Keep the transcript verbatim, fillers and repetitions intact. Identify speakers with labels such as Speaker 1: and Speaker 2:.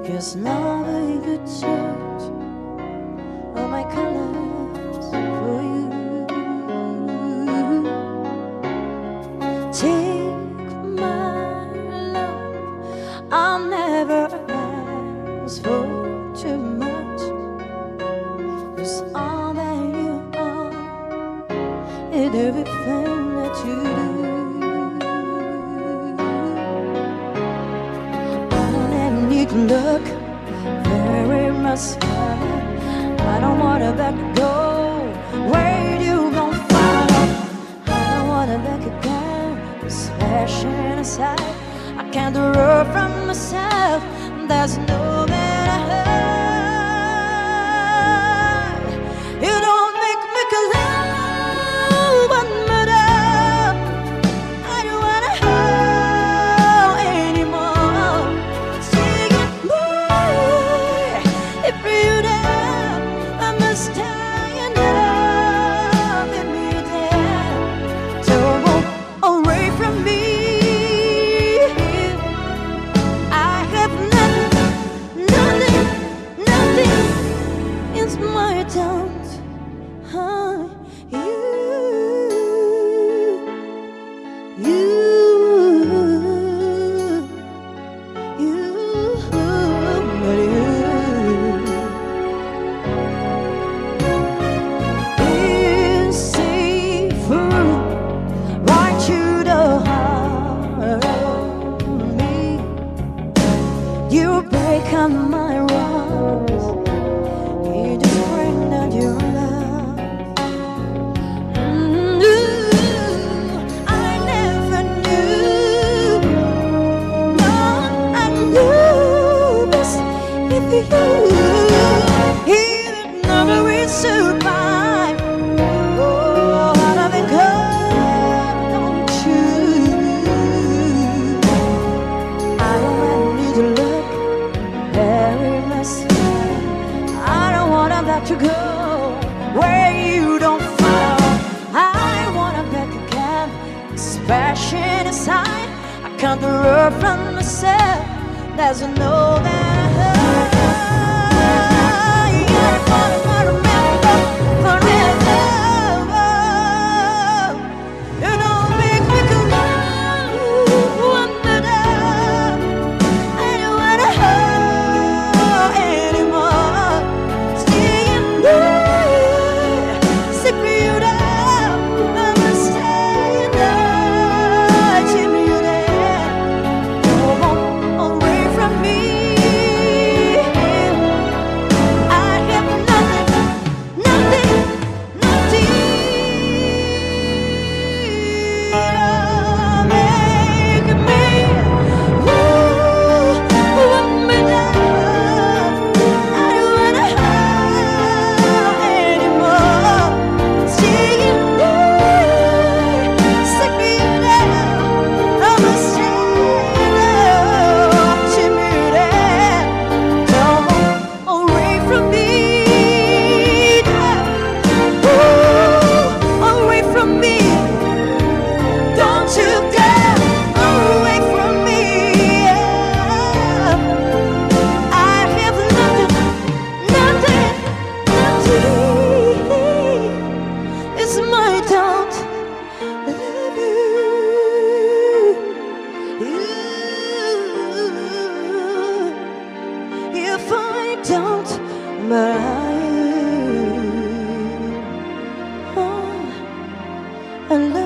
Speaker 1: 'cause now I could search all my colors for you. Take my love, I'll never ask for too much, 'cause all that you are and everything that you do. I don't ever need to look very much further. I don't wanna back go where you gon' follow. I don't wanna back again, smashing aside. I can't run from myself. There's no better hurt. You don't make me love one more. I don't wanna hurt anymore. Sing it more. If you down, I must tell you now. Let me down. Don't go away from me. I have nothing, nothing, nothing. It's my doubt, huh? You, you, you, but you. It's safer right to the heart of me. You break on my walls. You just bring down your love. Mm, ooh, I never knew. No, I knew best if you. You'd never reach survive. Oh, out of it come, don't you? I don't ever need to look very much. I don't wanna back to go where you don't follow. I wanna back again, expression inside. I can't run from myself. There's no better. You gotta follow, remember forever. You know, make me love one better. I don't wanna hurt anymore. Staying there, secret out. I'm staying there, Jimmy, you there. Don't walk away from me. I have nothing, nothing, nothing. Make me ooh, one minute. I don't wanna hurt anymore. Staying there, secret out. I'm staying there, Jimmy, there. Don't walk away from me. Ooh, away from me. Don't you dare away from me. I have nothing, nothing, nothing. It's my doubt. I love you. You. If I don't, but I, oh, I love